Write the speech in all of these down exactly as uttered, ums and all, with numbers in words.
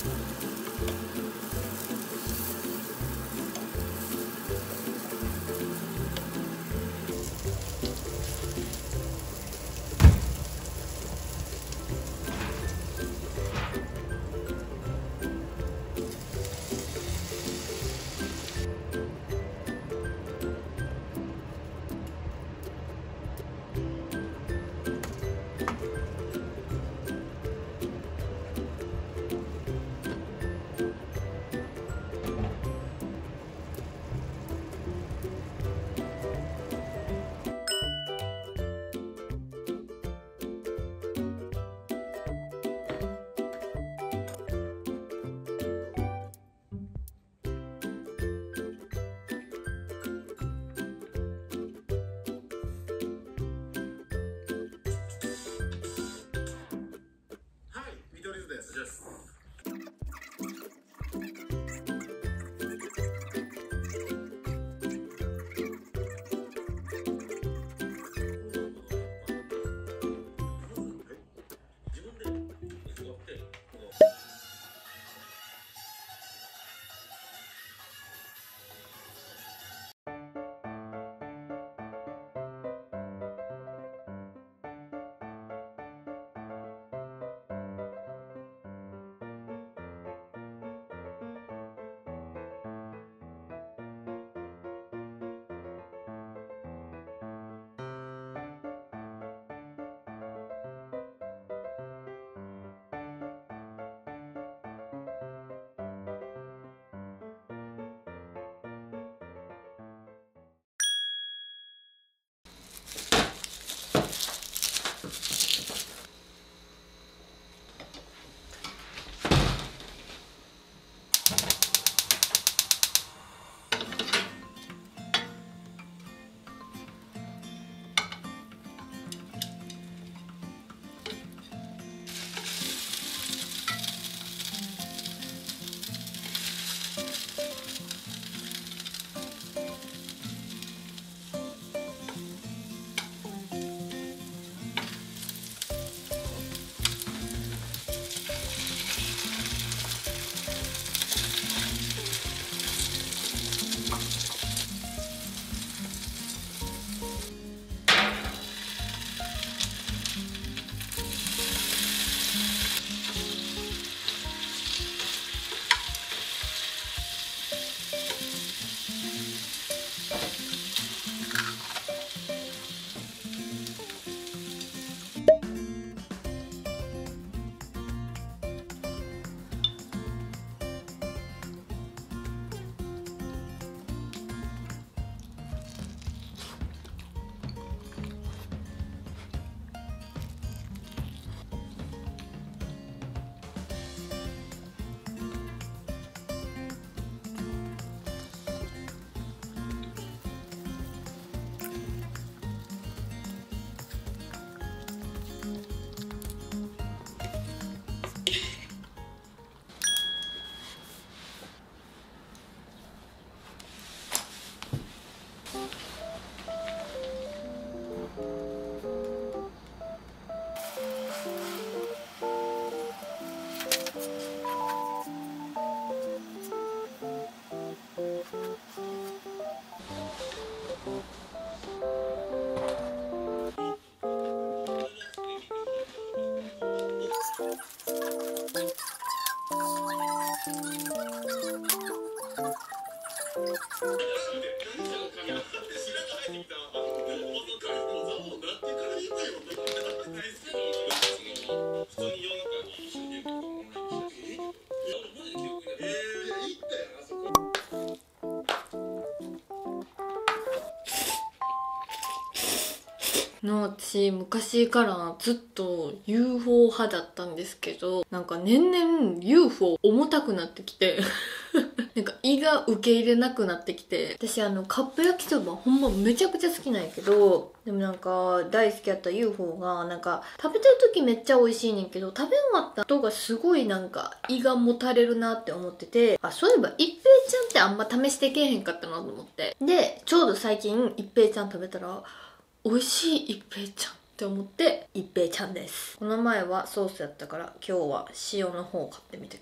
の私昔からずっと ユーフォー 派だったんですけど、なんか年々 ユーフォー 重たくなってきてなんか胃が受け入れなくなってきて、私あのカップ焼きそばほんまめちゃくちゃ好きなんやけど、でもなんか大好きやった ユーフォー がなんか食べてる時めっちゃ美味しいねんけど、食べ終わった後がすごいなんか胃がもたれるなって思ってて、あ、そういえば一平ちゃんってあんま試してけえへんかったなと思って、でちょうど最近一平ちゃん食べたら美味しい一平ちゃんって思って一平ちゃんです。この前はソースやったから今日は塩の方を買ってみたけど、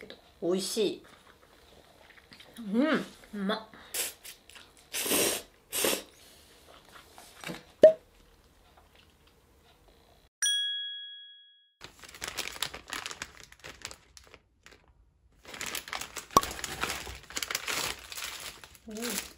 美味しい。うん、うまっ。うん。